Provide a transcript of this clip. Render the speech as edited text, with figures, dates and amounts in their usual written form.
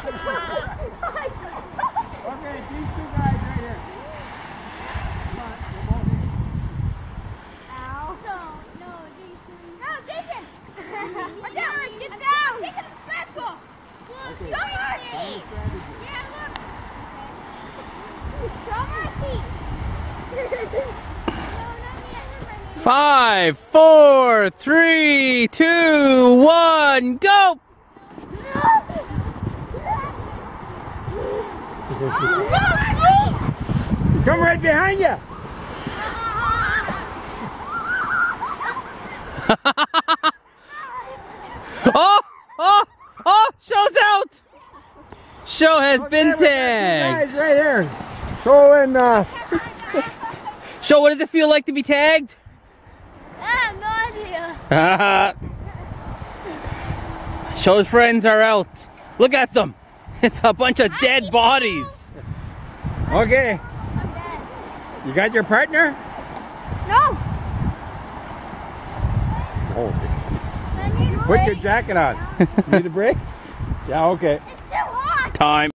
Okay, these two guys right here. Come on, we're both in. Ow. No, Jason. No, Jason. Get down. Get down. Take it special. Okay. Show mercy. Yeah, look. Show mercy. 5, 4, 3, 2, 1, go! Come right behind you. Oh, show's out! Show has been we got two tagged. guys right here. So and Show, what does it feel like to be tagged? I have no idea. Show's friends are out. Look at them. It's a bunch of dead bodies. okay. I'm dead. You got your partner? No. Oh. I need a Put your break. jacket on. Need a break? Yeah, okay. It's too hot. Time.